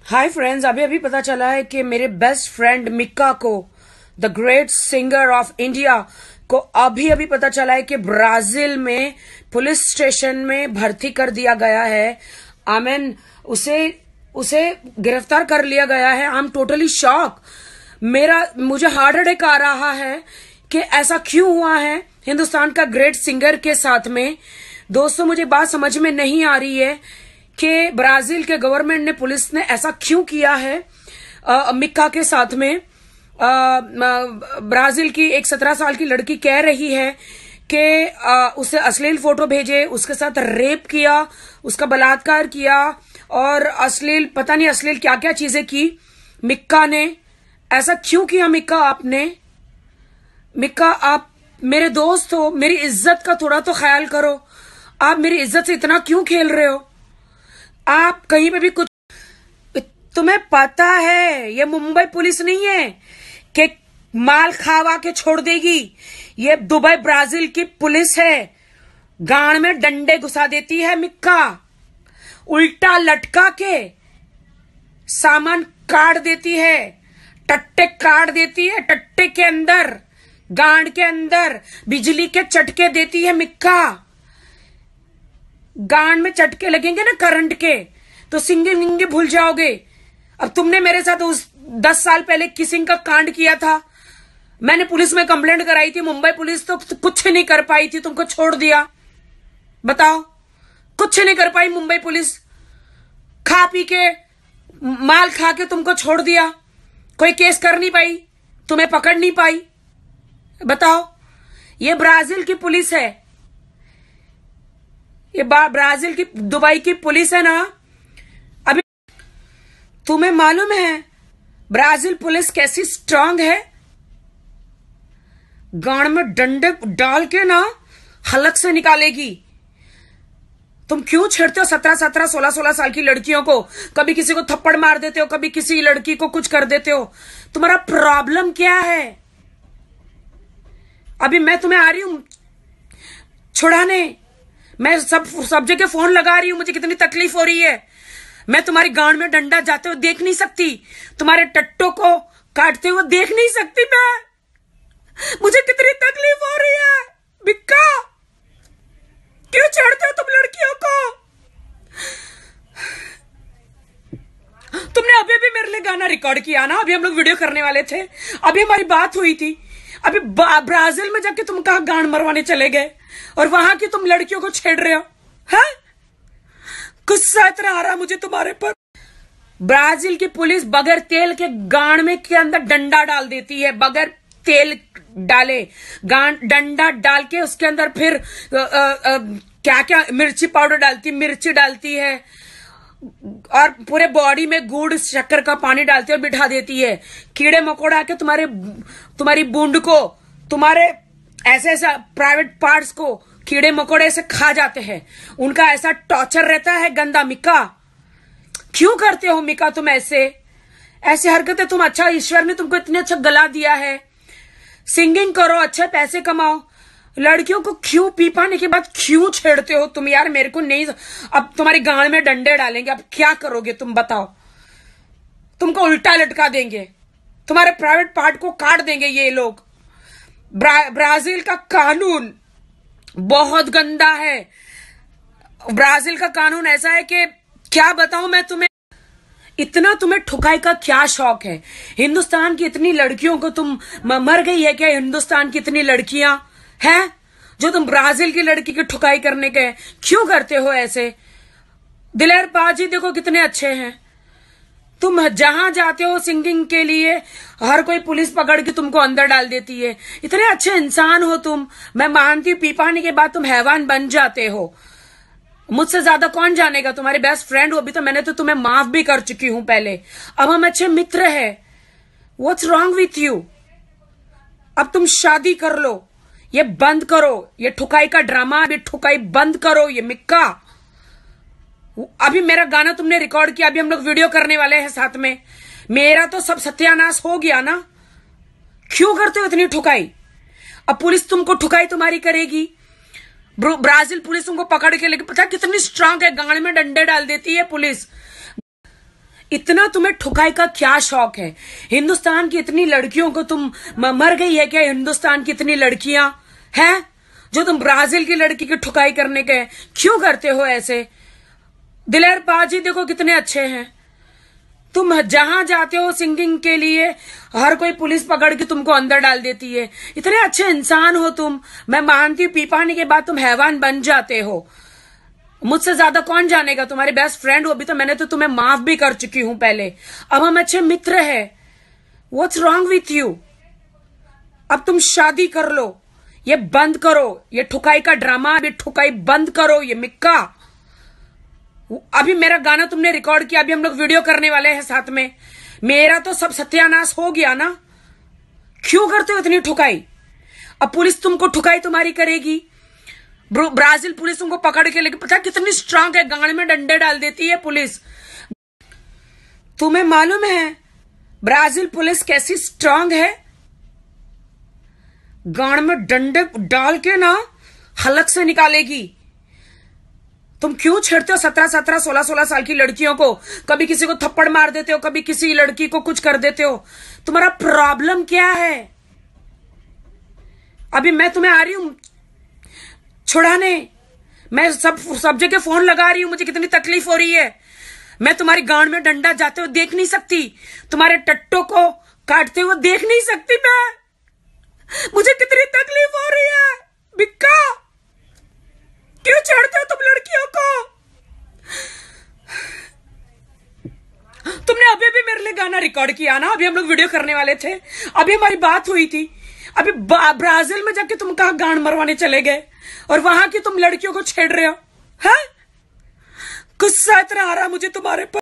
Hi friends, अभी अभी पता चला है कि मेरे बेस्ट फ्रेंड मिक्का को, the great singer of India को, अभी अभी पता चला है कि ब्राजील में पुलिस स्टेशन में भर्ती कर दिया गया है। आमीन, उसे उसे गिरफ्तार कर लिया गया है। I am totally shock. मुझे हार्ट अटैक आ रहा है कि ऐसा क्यों हुआ है हिंदुस्तान का ग्रेट सिंगर के साथ में। दोस्तों, मुझे बात समझ में नहीं आ रही है कि ब्राजील के गवर्नमेंट ने, पुलिस ने ऐसा क्यों किया है मिक्का के साथ में। ब्राजील की एक 17 साल की लड़की कह रही है कि उसे अश्लील फोटो भेजे, उसके साथ रेप किया, उसका बलात्कार किया और अश्लील, पता नहीं अश्लील क्या क्या चीजें की मिक्का ने। ऐसा क्यों किया मिक्का आपने? मिक्का, आप मेरे दोस्त हो, मेरी इज्जत का थोड़ा तो ख्याल करो। आप मेरी इज्जत से इतना क्यों खेल रहे हो? आप कहीं पे भी कुछ, तुम्हें पता है ये मुंबई पुलिस नहीं है कि माल खावा के छोड़ देगी। ये दुबई ब्राजील की पुलिस है। गांड में डंडे घुसा देती है मिक्का, उल्टा लटका के सामान काट देती है, टट्टे काट देती है, टट्टे के अंदर, गांड के अंदर बिजली के चटके देती है मिक्का। गांड में चटके लगेंगे ना करंट के तो सिंगे विंगे भूल जाओगे। अब तुमने मेरे साथ उस 10 साल पहले किसिंग का कांड किया था, मैंने पुलिस में कंप्लेंट कराई थी। मुंबई पुलिस तो कुछ नहीं कर पाई थी, तुमको छोड़ दिया। बताओ, कुछ नहीं कर पाई मुंबई पुलिस। खा पी के, माल खा के तुमको छोड़ दिया। कोई केस कर नहीं पाई, तुम्हें पकड़ नहीं पाई। बताओ, ये ब्राजील की पुलिस है, ये ब्राजील की, दुबई की पुलिस है ना। अभी तुम्हें मालूम है ब्राजील पुलिस कैसी स्ट्रांग है? गांड में डंडे डाल के ना हलक से निकालेगी। तुम क्यों छेड़ते हो 17-17, 16-16 साल की लड़कियों को? कभी किसी को थप्पड़ मार देते हो, कभी किसी लड़की को कुछ कर देते हो। तुम्हारा प्रॉब्लम क्या है? अभी मैं तुम्हें आ रही हूं छुड़ाने, मैं सब जगह फोन लगा रही हूं। मुझे कितनी तकलीफ हो रही है। मैं तुम्हारी गांड में डंडा जाते हुए देख नहीं सकती, तुम्हारे टट्टों को काटते हुए देख नहीं सकती मैं। मुझे कितनी तकलीफ हो रही है। बिक्का, क्यों छेड़ते हो तुम लड़कियों को? तुमने अभी भी मेरे लिए गाना रिकॉर्ड किया ना, अभी हम लोग वीडियो करने वाले थे, अभी हमारी बात हुई थी। अभी ब्राजील में जाके तुम कहा गांड मरवाने चले गए और वहां की तुम लड़कियों को छेड़ रहे हो? हैं? गुस्सा इतना आ रहा मुझे तुम्हारे पर। ब्राजील की पुलिस बगैर तेल के गांड में के अंदर डंडा डाल देती है, बगैर तेल डाले डंडा डाल के उसके अंदर फिर क्या क्या मिर्ची पाउडर डालती, मिर्ची डालती है और पूरे बॉडी में गुड़ शक्कर का पानी डालती है और बिठा देती है। कीड़े मकोड़े आके तुम्हारी बूंद को, तुम्हारे ऐसे ऐसा प्राइवेट पार्ट्स को कीड़े मकोड़े से खा जाते हैं। उनका ऐसा टॉर्चर रहता है गंदा। मिक्का, क्यों करते हो मिक्का तुम ऐसे हरकतें? तुम अच्छा, ईश्वर ने तुमको इतने अच्छा गला दिया है, सिंगिंग करो, अच्छे पैसे कमाओ। लड़कियों को क्यों पी पाने के बाद क्यों छेड़ते हो तुम यार? मेरे को नहीं। अब तुम्हारी गांड में डंडे डालेंगे, अब क्या करोगे तुम? बताओ। तुमको उल्टा लटका देंगे, तुम्हारे प्राइवेट पार्ट को काट देंगे ये लोग। ब्राजील का कानून बहुत गंदा है। ब्राजील का कानून ऐसा है कि क्या बताऊं मैं तुम्हें। इतना तुम्हें ठुकाई का क्या शौक है? हिंदुस्तान की इतनी लड़कियों को तुम, मर गई है क्या हिंदुस्तान की इतनी लड़कियां हैं जो तुम ब्राजील की लड़की की ठुकाई करने के? क्यों करते हो ऐसे? दिलेर बाजी देखो कितने अच्छे हैं। तुम जहां जाते हो सिंगिंग के लिए, हर कोई पुलिस पकड़ के तुमको अंदर डाल देती है। इतने अच्छे इंसान हो तुम। मैं मानती हूं पी पाने के बाद तुम हैवान बन जाते हो। मुझसे ज्यादा कौन जानेगा? तुम्हारे बेस्ट फ्रेंड हो, अभी तो मैंने तो तुम्हें माफ भी कर चुकी हूं पहले। अब हम अच्छे मित्र हैं। What's wrong with you? अब तुम शादी कर लो, ये बंद करो, ये ठुकाई का ड्रामा, ये ठुकाई बंद करो। ये मिक्का, अभी मेरा गाना तुमने रिकॉर्ड किया, अभी हम लोग वीडियो करने वाले हैं साथ में। मेरा तो सब सत्यानाश हो गया ना। क्यों करते हो इतनी ठुकाई? अब पुलिस तुमको ठुकाई तुम्हारी करेगी। ब्राजील पुलिस तुमको पकड़ के लेके, पता कितनी स्ट्रांग है, गांड में डंडे डाल देती है पुलिस। इतना तुम्हें ठुकाई का क्या शौक है? हिंदुस्तान की इतनी लड़कियों को तुम मर गई है क्या? हिंदुस्तान की इतनी लड़कियां हैं जो तुम ब्राजील की लड़की की ठुकाई करने के क्यों करते हो ऐसे? दिलेर पाजी देखो कितने अच्छे हैं। तुम जहां जाते हो सिंगिंग के लिए हर कोई पुलिस पकड़ के तुमको अंदर डाल देती है। इतने अच्छे इंसान हो तुम। मैं मानती हूँ पी पाने के बाद तुम हैवान बन जाते हो। मुझसे ज्यादा कौन जानेगा? तुम्हारे बेस्ट फ्रेंड हो, अभी तो मैंने तो तुम्हें माफ भी कर चुकी हूं पहले। अब हम अच्छे मित्र हैं। What's wrong with you? अब तुम शादी कर लो। ये बंद करो, ये ठुकाई का ड्रामा, ये ठुकाई बंद करो। ये मिक्का, अभी मेरा गाना तुमने रिकॉर्ड किया, अभी हम लोग वीडियो करने वाले हैं साथ में। मेरा तो सब सत्यानाश हो गया ना। क्यों करते हो इतनी ठुकाई? अब पुलिस तुमको ठुकाई तुम्हारी करेगी। ब्राजील पुलिस तुमको पकड़ के लेके, पता कितनी स्ट्रांग है, गाड़ में डंडे डाल देती है पुलिस। तुम्हें मालूम है ब्राजील पुलिस कैसी स्ट्रांग है? गाड़ में डंडे डाल के ना हलक से निकालेगी। तुम क्यों छेड़ते हो 17-17, 16-16 साल की लड़कियों को? कभी किसी को थप्पड़ मार देते हो, कभी किसी लड़की को कुछ कर देते हो। तुम्हारा प्रॉब्लम क्या है? अभी मैं तुम्हें आ रही हूं छुड़ाने। मैं सब जगह फोन लगा रही हूं, मुझे कितनी तकलीफ हो रही है। मैं तुम्हारी गांड में डंडा जाते हुए देख नहीं सकती, तुम्हारे टट्टों को काटते हुए देख नहीं सकती मैं। मुझे कितनी तकलीफ हो रही है। बिक्का, क्यों छेड़ते हो तुम लड़कियों को? तुमने अभी भी मेरे लिए गाना रिकॉर्ड किया ना, अभी हम लोग वीडियो करने वाले थे, अभी हमारी बात हुई थी। अभी ब्राजील में जाके तुम कहां गांड मरवाने चले गए और वहां की तुम लड़कियों को छेड़ रहे हो? हैं? गुस्सा इतना आ रहा मुझे तुम्हारे पर।